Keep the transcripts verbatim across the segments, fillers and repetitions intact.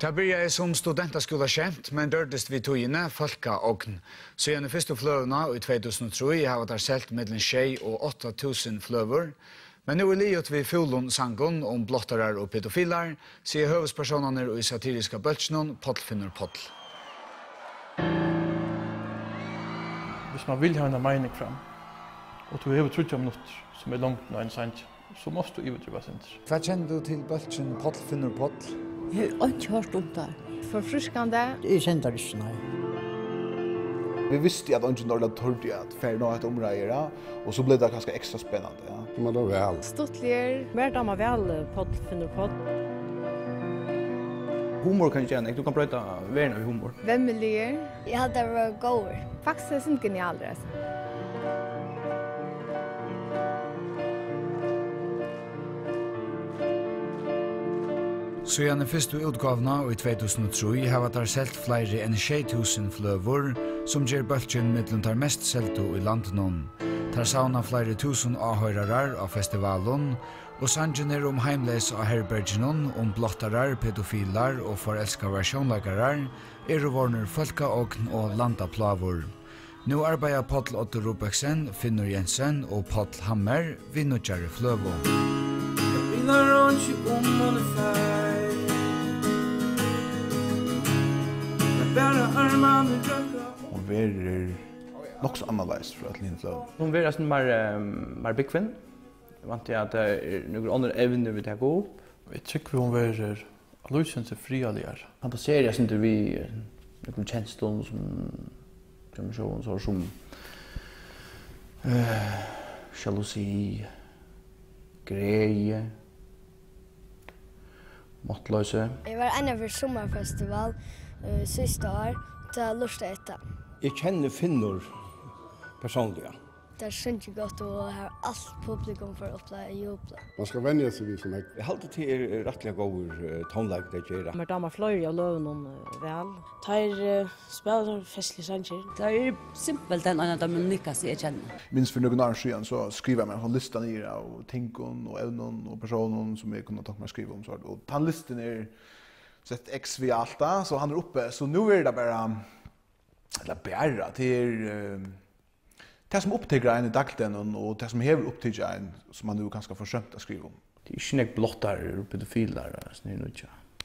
Det började som studentaskola känt, men dördes vi togene folkaogn. Så igjen i første fløvene i två tusen och tre har det selt mellom tjej og åtta tusen fløver. Men nu er livet vi fulon sangon om blottarar og pedofilar, sier høvespersonene i satiriska bøltsnon Pottfinner Pottl. Hvis man vil ha en mening fram, og du har trettio minutter som er langt nå en sant, så måste du iverdriva sint. Hva kjenner du til bøltsen Pottfinner Pottl? Jeg har ikke hørt om det. Forfriskande. Jeg kjenner det ikke, nei. Vi visste at Ungen Norrland trodde at färd nå et område, og så blev det ganska extra spännande. Ja. Men det var väl. Stuttliger. Hver dag var vel podd, finner podd. Humor kan ikke gjøre, du kan prøve verden av humor. Vemmeliger. Jeg hadde det var gård. Faktisk er det genialt. Så igjen i første utgavna i två tusen och tre har det selt flere enn tjei tusen fløver, som gjør bøltjen mellom tar mest selto i landet. Tar sauna flere tusen avhørarar av festivalen, og sangener om heimles av herbergenon, om blottarar, pedofilar og forelska versjonlagarar, er vårner folkaogn og landaplavor. Nå arbeider Pottl Otto Rubeksen, Finnur Jensen og Pottl Hammer vid nødjare fløvo. Hon verer nok så annerledes fra et lignende fløv. Hon verer sånn mer, mer bekvinn. Jeg vant til at det er noen andre evner vi tar gå opp. Jeg tykker hun verer allusen til frialigere. Fantaserer jeg ikke vi noen kjensler som som så så som uh, jalousi, greie, måttløse. Jeg var en av sommerfestival uh, siste år til Lørstad etter. Jeg kjenner Finnur personligt. Det er synd godt og har alt publikum for å oppleve jubla. Man skal vänja sig vid som jeg. Jeg halte til er rettelig god tonelike det gjør. Men damer fløyer av løven vel. Tar spiller festlig sanger. Det er simpelt en av de unikaste jeg kjenner. Minst for noen år siden så skriver jeg meg en lista nere av tingene og evnen og personen som jeg kunne ta meg skrive om. Og den listen er sett x vid alt da, så han er oppe. Så nu er det bare, eller bare til det som opptager en i dagten og det som hever opptager en som man nu ganske forsømt å skrive om. Det er ikke nek blottar og pedofiler og sånn noe.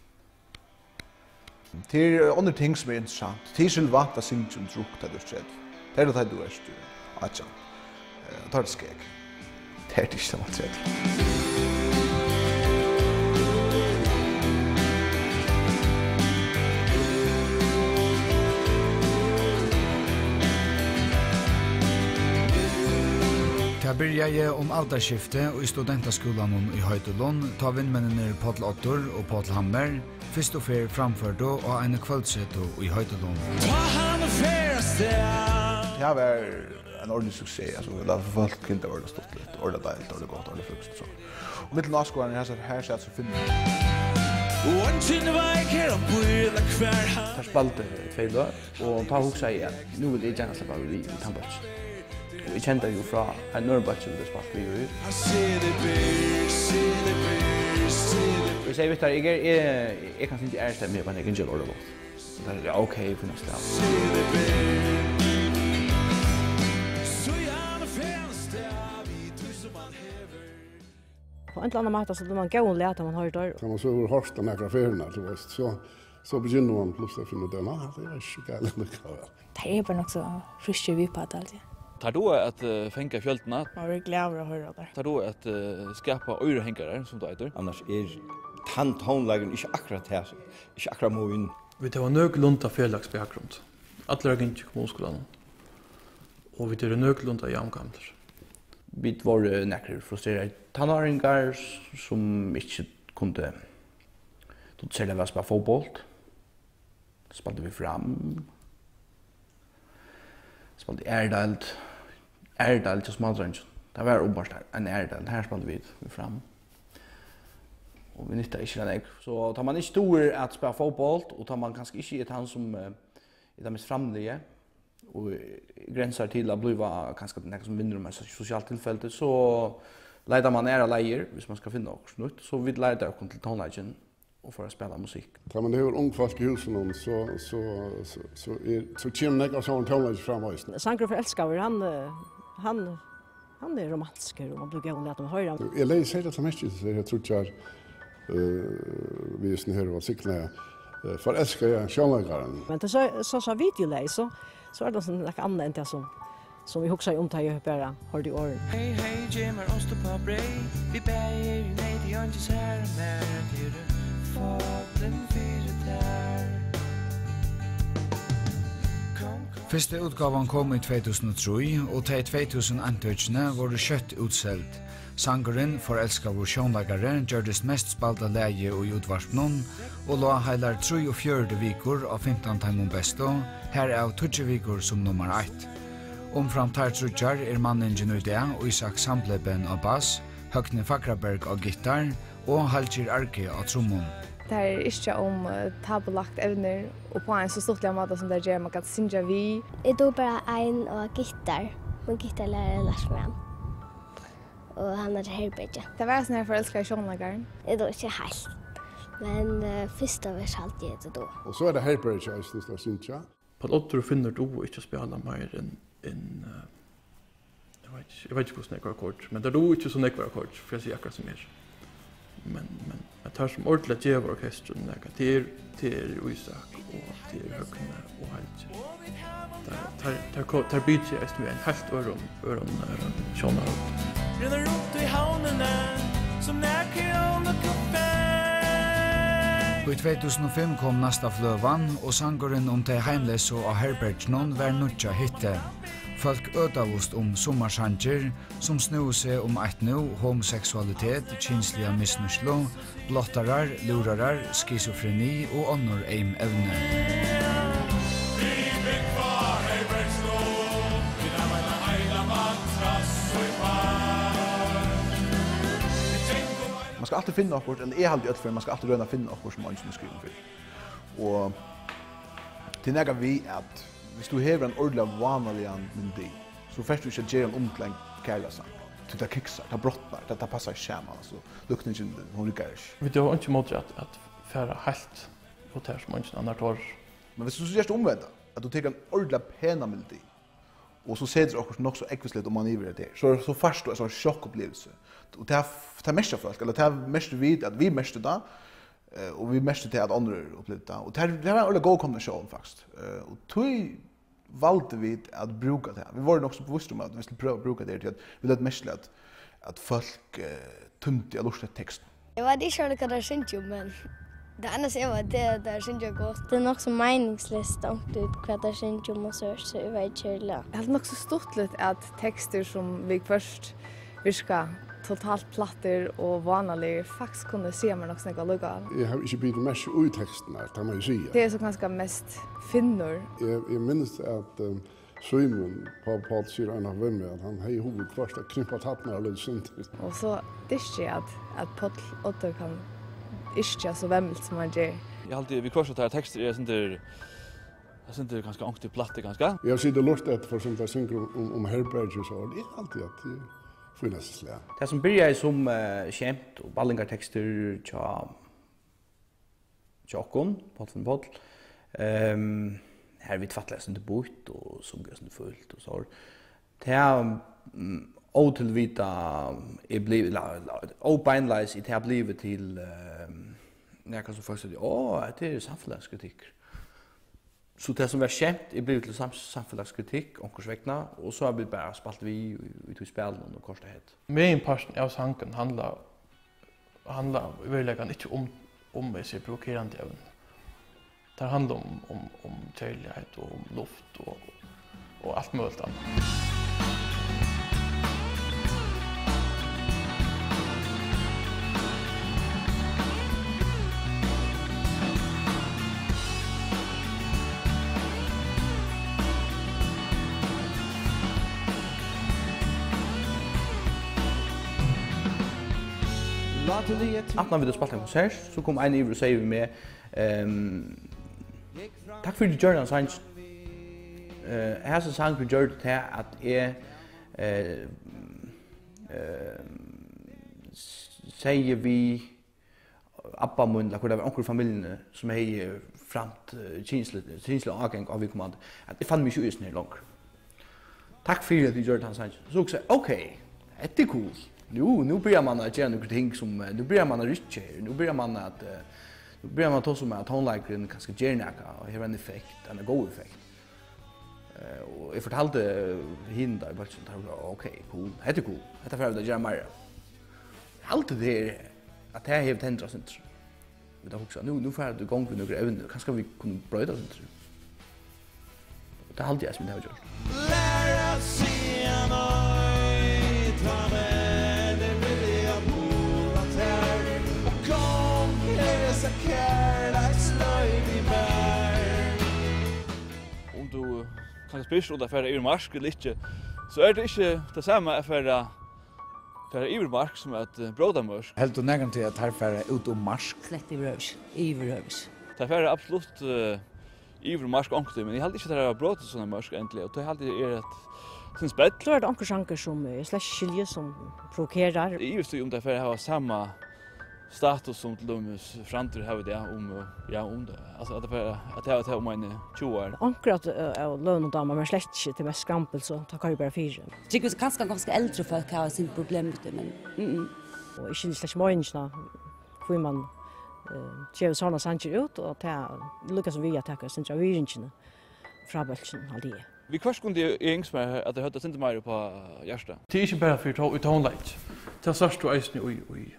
Det er andre ting som er interessant. Det er ikke vant å synge om druk til du skjedd. Det er det du er styr. Atja. Det er det skjeg. Det er det ikke som er skjedd. Det började om alderskifte og i studentaskolan i Høytelund, ta vindmennene Pottl Ottor og Pottl Hammer, først og fer framførte og en kveldseto i Høytelund. Det har vært en ordentlig suksess, altså, det har folk helt ordentlig stått litt, ordentlig deilt, ordentlig godt, ordentlig frukst og så. Og mitt avskåren her, her ser jeg så finner. Der spalte tvei dag, og ta hoksa igjen. Nå vil jeg gjerne slippe av i tannbøts. Vi kjente jo fra en Nørrebøtjen det spalt vi jo ut. Jeg sier, vet du, jeg, jeg, jeg kan ikke ærestemme meg, men jeg kan ikke låre godt. Det er ok for neste av. På en eller annen måte så blir man gøy lete man har der. Kan man så hørst den her affärerna till oss så så begynner man plutselig å finne ut det. Det er ikke galt likevel. Det er bare nok så rusker vi på det alltid. Tar du at uh, fenga fjøltene? Man blir glad over å høre det. Tar du at uh, skapa øyrehengere, som du heter? Annars er tanntonelagen ikke akkurat her, ikke akkurat moen. Vi tar nøglunda fjeldagsbakgrunn. Alle er ikke kommunskolen. Og vi tar nøglunda jamgamler. Vi var nekker frustrerade tannåringar som ikke kunne Då säljer vi spela fotboll. Spelade vi fram. Spelade Erdald. Erdald till smådrängen. Det var obarst en Erdald. Här spelade vi fram. Och vi nyttade inte den. Så tar man inte stor att spela fotboll och tar man kanske inte ett hand som är det mest framliga och gränsar till att bli kanske något som vinner med socialt tillfälle så letar man nära lejer hvis man ska finna också nytt. Så vi letar oss till tonlagen. och för att spela musik. Tar man det hur ung folk i husen så så så så är så kommer det också en tonläge framvis. Sanger för älskar han han han är romantisk och man brukar låta dem höra. Jag läser det som mest så jag tror jag eh vi är snö här och cykla för älskar jag självgångaren. Men det så så så videoläs så så är det sån något annat än det som som vi huxar om taget bara har det år. Hey hey Jimmer ost på break. Vi bäger i nej det anges här med det fallen för där. Første utgavan kom i två tusen och tre, og til två tusen antøkene var det kjøtt utselt. Sangeren for elska vår sjånlagare gjørdes mest spalta leie og utvarspnån, og la heilar tre og fjørde vikur av femton timon besto, her av tjugo vikur som nummer ett. Omfram tar trutjar er mannen Genuidea og Isak Sampleben av bass, Høgne Fakraberg av gitar, og Halkir Arke av trommon. Det er ikke om uh, tabulagt evner og på en så stortlig måte som det gjør man kan synge vi. Jeg tog bare en og gitar. Min gitarlærer Lars Mann. Og han er Herbedje. Det var sånn her forelsker i sjånlagaren. Jeg tog ikke helt. Men uh, første vers alltid er det da. Och så är det Herbedje jag syns det syns jag. På åttor finner du inte spela mer än en uh, jag vet inte jag vet inte hur snäckar ackord, men det är då inte så snäckar ackord för jag ser akkurat som är. Men men att tar som ordentligt ge vår orkester några till till Isak och till Högne och allt. Där där tar tar beat jag är en helt öron öron såna. Rinner runt i havnen som näker om ett kafé. I två tusen och fem kom nästa flövan och sangeren om till heimlösa och Herbertsnon var nutja hitte. Folk ödavost om sommarsanger som snur seg om ett nu homosexualitet, kinsliga missnuslo, blottarar, lurarar, schizofreni och annor eim evne. Man ska alltid finna något, eller är alltid för man ska alltid röna finna något som man inte skriver för. Och till näga vi att hvis du hever en ordentlig vanlig myndi, så først du ikke gjør en omklang kærløsa. Du tar kiksar, det brottnar, det passar ikke skjema, så lukten ikke, hun rykker ikke. Vi har ikke måte at, at færa helt på det som ikke annar tar. Men hvis du gjør det omvendt, at du tar en ordentlig pena myndi, og så ser du også nok så ekvisligt om man iver det, så, så først du en sånn sjokkopplevelse. Og det er mest av folk, eller det er mest vid at vi mest da, uh, og vi mest til at andre opplevde det. Og det er, det er en ordentlig god kombinasjon, faktisk. Uh, og tog valde vi att bruka det. Vi var nog så bevisst om att vi skulle pröva att bruka det till att vi lät mest att att folk uh, tunte jag lustigt text. Jag var inte sure vad det syns ju, men det annars är vad det där syns ju gott. Det är nog så meningslöst om du vad det syns ju och så så jag vet inte. Det är nog så stortligt att texter som vi först viska totalt platter och vanliga faktiskt kunde se man också några lugga. Jag har inte blivit mest ut texterna, kan man ju säga. Det är så ganska mest finnor. Jag, jag minns att um, Simon på Paul säger en av vem att han har i huvudet först att knippa tappna eller sånt. Och så det är att att Paul Otto kan inte så vämmelt som han gör. Jag alltid vi korsar här texter är inte jag syns det ganska ångt i platte ganska. Jag ser det lust att för som där synger om om Herbert och så det är alltid att finnas det som börjar som uh, skämt och ballingartexter tja Jokon på från boll. Ehm här vi tvattlas inte bort och som görs inte fullt och så. Det är um, otillvita är blivit openlies it har blivit till um, när kan så först det åh det är samhällskritik. Så det som var skämt är blivit till sam samhällskritik och kursväckna och så har vi bara spalt vi i två spel och korslighet. Main portion av sanken handlar handlar verkligen inte om om vi ser provocerande även. Det handlar om om om tydlighet och om luft och och allt möjligt annat. Att när vi då spelade en konsert så kom en över och säger vi med ehm tack för det Jordan Sanchez. Eh här så sang vi Jordan till att är eh eh säger vi Abba mun, eller hvor det var onkel familjen som hei framt kinsle avgang av vikkommande, at jeg fann mig ikke uisen her langt. Takk for at vi gjør det han sanns. Så jeg ok, det er cool. Nu, nu börjar man att göra några ting som, nu börjar man att rycka här, nu börjar man att, nu börjar man att ta som att tonläkaren kanske gör något och har en effekt, en god effekt. Och jag fortalte henne där i början, okej, cool, det är cool, det är för att jag gör mer. Allt det är att det här har tändrat sin tro. Vi tar också, nu, nu får jag igång med några övningar, kanske vi kunna bröda sin tro. Det är allt jag som det har gjort. Lära sig en öj, ta med det vilja bola tär och kom hälsa kärlekslöjd i bär. Om du kan spyrst ut affära i marsk eller inte, så är det inte det samma affära för ivermark som att bråda mörsk. Helt och nägant till att här färra ut om marsk. Slett iverhövs. Iverhövs. Det är absolut uh, ivermark ångte, men jag hade inte det här bråda sådana mörsk äntligen. Och det hade är ett sin spett. Så är det ankersanker som är slash skilje som provokerar. Det är just det om det för att ha samma status som till dömes framtid har vi det om ja om det. Alltså att det att det har om en tjugo år. Anker att av lön och damer men slett inte till mest skampel så tar kan ju bara fyra. Det är ganska ganska äldre folk har sin problem med det men mm. Och inte slash människorna får man eh ge såna sanger ut och ta lucka som vi attackar sen jag vill fra bølgen alltid. Vi kvart kunde jag ängsma att det hade inte mer på hjärsta. Det är inte bara för att ta ut tonlight. Det är sörst och eisen i i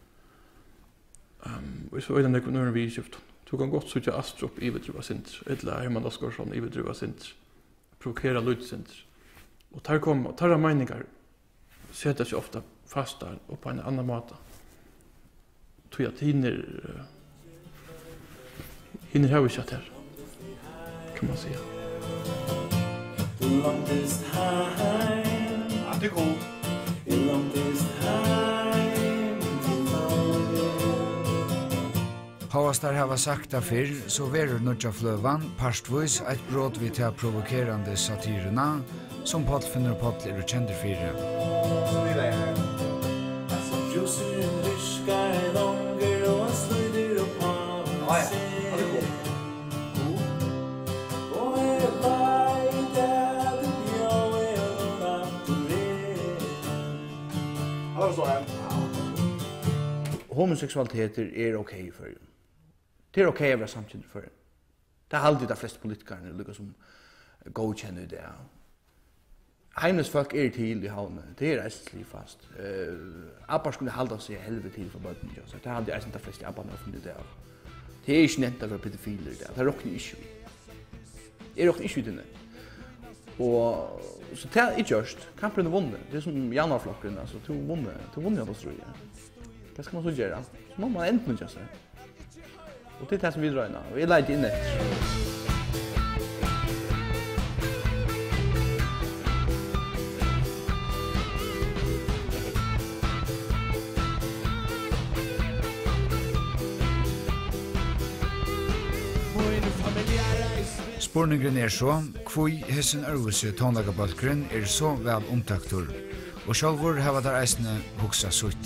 Um, och så är det när när vi skift. Du kan gott söka Astrup i vidruva sint. Eller Herman Oskarsson i vidruva sint. Provokera lutsint. Och tar kom och tar meningar sätter sig ofta fast där och på en annan måte. Tror jag hinner hinner ha vi chatt här. Kan man säga. The longest time. Ja, det går. The longest time. Havas der hava sagt det fyrr, så verur nudja fløvan parstvis eit brot vi til provokerande satiruna, som Paul finner og Paul er kjender fyrre. Homoseksualiteter er okej för ju. Det är okej att vara samtidigt för. Det har alltid de flesta politikerna lycka som godkänner det. Heimnes folk är till i havn. Det är rättsligt fast. Uh, Appar skulle halda sig helvete till för böten. Så det hade jag inte de flesta apparna funnit det av. Det är inte nätt för pedofiler det. Det är rockna issue. Det är rockna issue det. Och så det är just kampen är vunnen. Det är som januarflocken alltså två vunnen. Två vunnen då tror jag. Det ska man så göra. Så må man ändå inte säga. Och det är det som vi drar in. Vi lägger in det. Spurningen er så, hvor hessen ørvelse tonlagabalkeren er så vel omtaktor, og sjálfur hava der eisne hugsa sutt.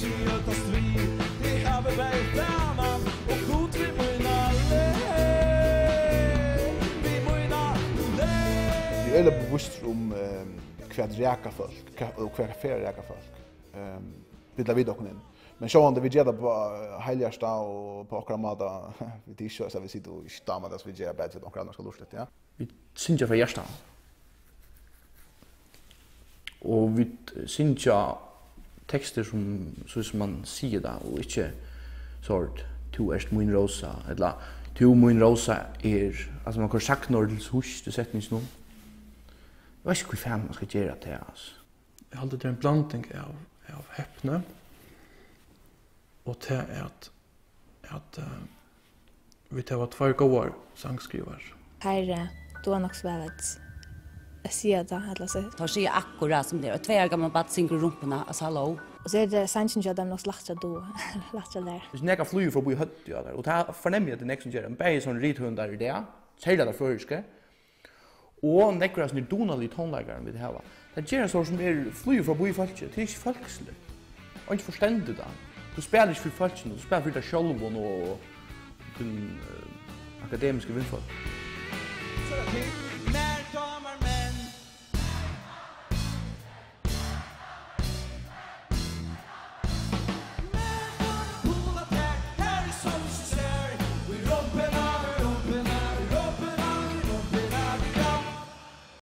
Vi er litt bevisst om hva ræka folk, og hva fer ræka folk. Vi la vid okken inn. Men så om vi gör det på helgärsta och på akra mata, vi t-shirts så vi sitter och stammar det så vi gör bättre att akra andra ska lustigt, ja. Vi syns ju för hjärsta. Och vi syns ju texter som så som man säger där och inte sort to est min rosa eller to min rosa är alltså man kan sagt nordels hus det sätter mig snå. Jag vet inte hur fan man ska göra det alltså. Jag hade det en blandning av av häpne. Och det är att att uh, vi tar vad två goda sångskrivare. Här då är också väl att jag ser det eller så. Tar sig akkurat som det. Två år gamla bad synger rumporna alltså hallå. Och så är det sanchen jag dem nog slakta då. Slakta där. Det snäcka flyger förbi hött ja där och det förnämmer det nästa gör en bäj sån rithundar där. Säger det förska. Och nekras ni donali tonläggaren vi det här va. Det ger så som är flyger förbi folk. Det är inte folksligt. Och inte förständigt då. du spelar inte för folk, du spelar för dig själv och din akademiska vinfall. När